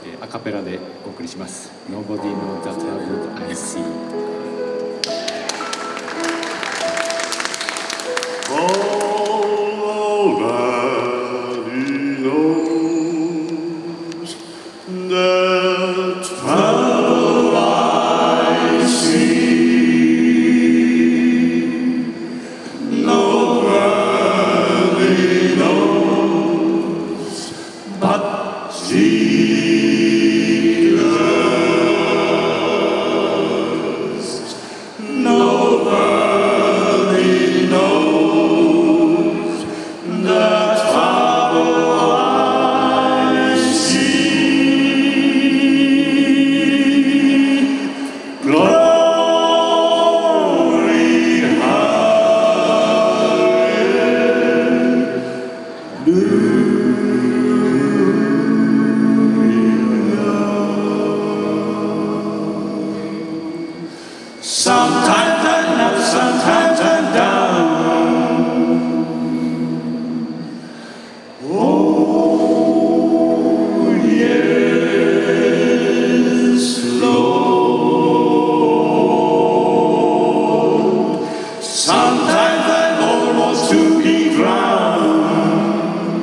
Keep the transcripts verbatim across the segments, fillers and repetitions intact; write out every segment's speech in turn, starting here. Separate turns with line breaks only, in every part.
えー、アカペラでお送りします。Nobody knows that would I see。
Sometimes I'm up, sometimes I'm down. Oh, yes, Lord. Sometimes I'm almost to be drowned.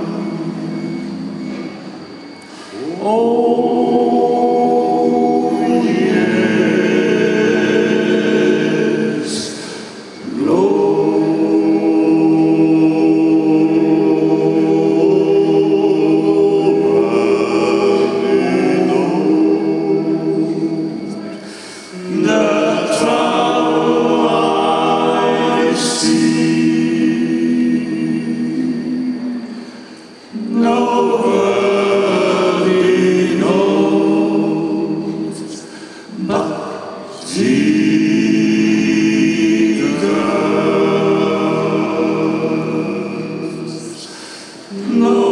Oh. Nobody knows but Jesus. No.